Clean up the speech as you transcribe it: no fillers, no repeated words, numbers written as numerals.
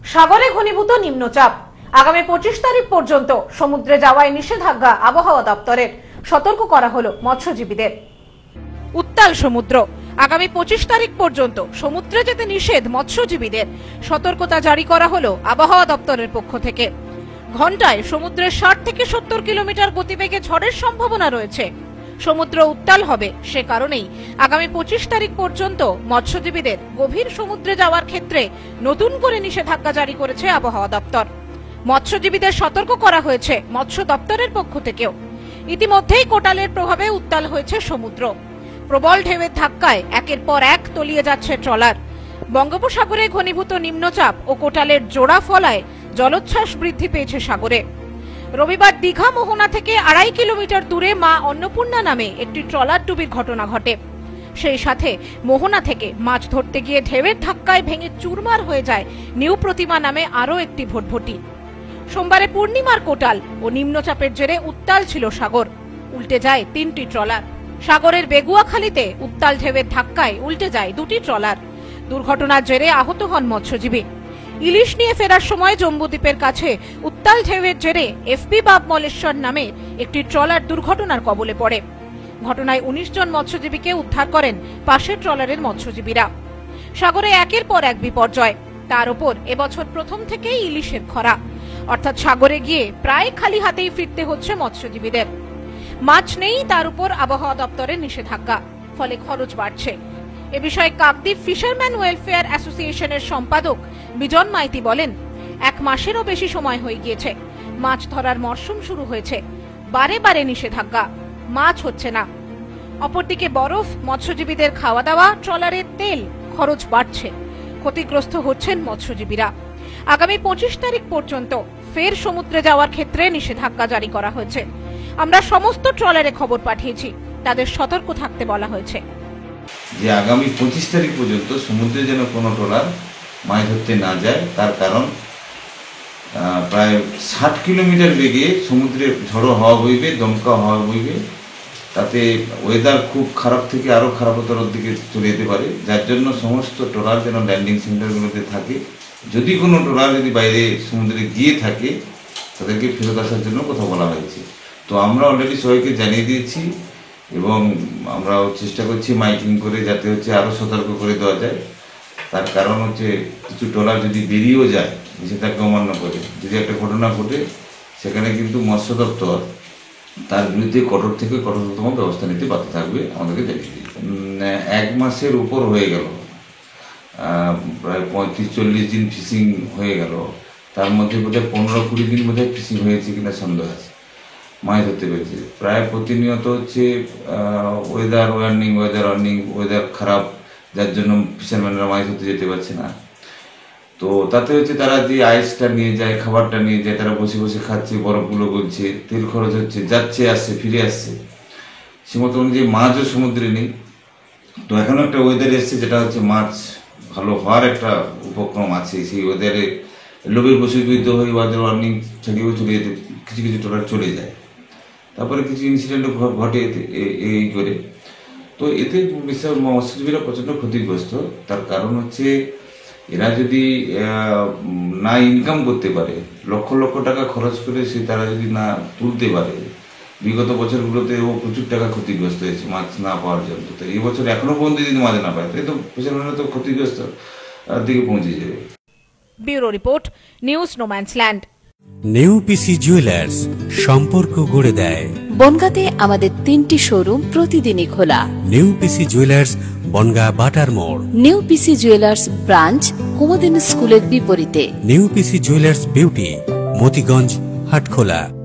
সাগরে ঘনীভূত নিম্নচাপ, আগামী 25 তারিখ পর্যন্ত সমুদ্রে যাওয়ায় নিষেধাজ্ঞা আবহাওয়া দপ্তরের, সতর্ক করা হলো মৎস্যজীবীদের। উত্তাল সমুদ্র, আগামী 25 তারিখ পর্যন্ত সমুদ্রে যেতে নিষেধ মৎস্যজীবীদের, সতর্কতা জারি করা হলো আবহাওয়া দপ্তরের পক্ষ থেকে। ঘন্টায় সমুদ্রে 60 থেকে 70 কিলোমিটার গতিবেগে ঝড়ের সম্ভাবনা রয়েছে। সমুদ্র উত্তাল হবে, সে কারণেই আগামী 25 তারিখ পর্যন্ত মৎস্যজীবীদের গভীর সমুদ্রে যাওয়ার ক্ষেত্রে নতুন করে নিষেধাজ্ঞা জারি করেছে আবহাওয়া দপ্তর। মৎস্যজীবীদের সতর্ক করা হয়েছে মৎস্য দপ্তরের পক্ষ থেকেও। ইতিমধ্যেই কোটালের প্রভাবে উত্তাল হয়েছে সমুদ্র। প্রবল ঢেউয়ের ধাক্কায় একের পর এক তলিয়ে যাচ্ছে ট্রলার। বঙ্গোপসাগরে ঘনীভূত নিম্নচাপ ও কোটালের জোড়া ফলায় জলোচ্ছ্বাস বৃদ্ধি পেয়েছে সাগরে। রবিবার দীঘা মোহনা থেকে 2.5 কিলোমিটার দূরে মা অন্নপূর্ণা নামে একটি ট্রলার ডুবির ঘটনা ঘটে। সেই সাথে মোহনা থেকে মাছ ধরতে গিয়ে ঢেউয়ের ধাক্কায় ভেঙে চুরমার হয়ে যায় নিউ প্রতিমা নামে আরও একটি ভটভটি। সোমবারে পূর্ণিমার কোটাল ও নিম্নচাপের জেরে উত্তাল ছিল সাগর, উল্টে যায় 3টি ট্রলার। সাগরের বেগুয়াখালীতে উত্তাল ঢেউয়ের ধাক্কায় উল্টে যায় 2টি ট্রলার। দুর্ঘটনার জেরে আহত হন মৎস্যজীবী। ইলিশ নিয়ে ফেরার সময় জম্বুদ্বীপের কাছে উত্তাল ঢেউয়ের জেরে এফপি বাব মলেশ্বর নামে একটি ট্রলার দুর্ঘটনার কবলে পড়ে। ঘটনায় 19 জন মৎস্যজীবীকে উদ্ধার করেন পাশের ট্রলারের মৎস্যজীবীরা। সাগরে একের পর এক বিপর্যয়, তার উপর এবছর প্রথম থেকেই ইলিশের খরা, অর্থাৎ সাগরে গিয়ে প্রায় খালি হাতেই ফিরতে হচ্ছে মৎস্যজীবীদের। মাছ নেই, তার উপর আবহাওয়া দপ্তরের নিষেধাজ্ঞা, ফলে খরচ বাড়ছে। এ বিষয়ে কাকদ্বীপ ফিশারম্যান ওয়েলফেয়ার অ্যাসোসিয়েশনের সম্পাদক বিজন মাইতি বলেন, 1 মাসেরও বেশি সময় হয়ে গিয়েছে, মাছ ধরার মরশুম শুরু হয়েছে, বারে বারে নিষেধাজ্ঞা, মাছ হচ্ছে না। অপরদিকে বরফ, মৎস্যজীবীদের খাওয়া দাওয়া, ট্রলারের তেল, খরচ বাড়ছে, ক্ষতিগ্রস্ত হচ্ছেন মৎস্যজীবীরা। আগামী 25 তারিখ পর্যন্ত ফের সমুদ্রে যাওয়ার ক্ষেত্রে নিষেধাজ্ঞা জারি করা হয়েছে। আমরা সমস্ত ট্রলারে খবর পাঠিয়েছি, তাদের সতর্ক থাকতে বলা হয়েছে যে আগামী 25 তারিখ পর্যন্ত সমুদ্রে যেন কোনো ট্রলার মাছ ধরতে না যায়। তার কারণ প্রায় 60 কিলোমিটার বেগে সমুদ্রে ঝড়ো হাওয়া বইবে, দমকা হাওয়া বইবে, তাতে ওয়েদার খুব খারাপ থেকে আরও খারাপতর দিকে চলে যেতে পারে। যার জন্য সমস্ত ট্রলার যেন ল্যান্ডিং সেন্টারগুলোতে থাকে। যদি কোনো ট্রলার যদি বাইরে সমুদ্রে গিয়ে থাকে তাদেরকে ফেরত আসার জন্য কথা বলা হয়েছে। তো আমরা অলরেডি সবাইকে জানিয়ে দিয়েছি এবং আমরাও চেষ্টা করছি মাইকিং করে যাতে হচ্ছে আরও সতর্ক করে দেওয়া যায়। তার কারণ হচ্ছে কিছু ট্রলার যদি বেরিয়েও যায় নিষেধাজ্ঞা অমান্য করে, যদি একটা ঘটনা ঘটে, সেখানে কিন্তু মৎস্য দপ্তর তার বিরুদ্ধে কঠোর থেকে কঠোরতম ব্যবস্থা নিতে বাধ্য থাকবে, আমাদেরকে জানিয়ে দিয়েছে। 1 মাসের উপর হয়ে গেল, প্রায় 35-40 দিন ফিশিং হয়ে গেল। তার মধ্যে বোধহয় 15-20 দিন বোধহয় ফিশিং হয়েছে কিনা সন্দেহ আছে, মাছ ধরতে পেরেছে। প্রায় প্রতিনিয়ত হচ্ছে ওয়েদার ওয়ার্নিং, ওয়েদার খারাপ, যার জন্য ফিশারম্যানরা মাছ ধরতে যেতে পারছে না। তো তাতে হচ্ছে তারা যে আইসটা নিয়ে যায়, খাবারটা নিয়ে যায়, তারা বসে বসে খাচ্ছে, বরফগুলো গলছে, তেল খরচ হচ্ছে, যাচ্ছে আসছে, ফিরে আসছে। সে মতো অনুযায়ী মাছও সমুদ্রে নেই। তো এখনও একটা ওয়েদার এসছে যেটা হচ্ছে মাছ ভালো হওয়ার একটা উপক্রম আছে। সেই ওয়েদারে লোভের বশীভূত হয়ে ওয়েদার ওয়ার্নিং ছাড়িয়েও চলে যেতে কিছু কিছু ট্রলার চলে যায়। তারপরে কিছু ইনসিডেন্টও ঘটে এই করে। তো এতে মৎস্যজীবীরা প্রচণ্ড ক্ষতিগ্রস্ত। তার কারণ হচ্ছে এরা যদি না ইনকাম করতে পারে, লক্ষ লক্ষ টাকা খরচ করে সে তারা যদি না তুলতে পারে, বিগত বছরগুলোতে ও প্রচুর টাকা ক্ষতিগ্রস্ত হয়েছে মাছ না পাওয়ার জন্য। তো এই বছর এখনো পর্যন্ত যদি মাছ না পায় তাই তো ফিশারম্যানরা তো ক্ষতিগ্রস্ত দিকে পৌঁছে যাবে। Bureau report, news no man's land. New PC jewellers, সম্পর্ক গড়ে দেয়। বনগাঁতে আমাদের 3টি শোরুম প্রতিদিনই খোলা। নিউ পিসি জুয়েলার্স, বনগাঁ বাটার মোড়। New PC jewellers branch, Kumudini স্কুলের বিপরীতে। New PC jewellers beauty, Motiganj, Hatkhola.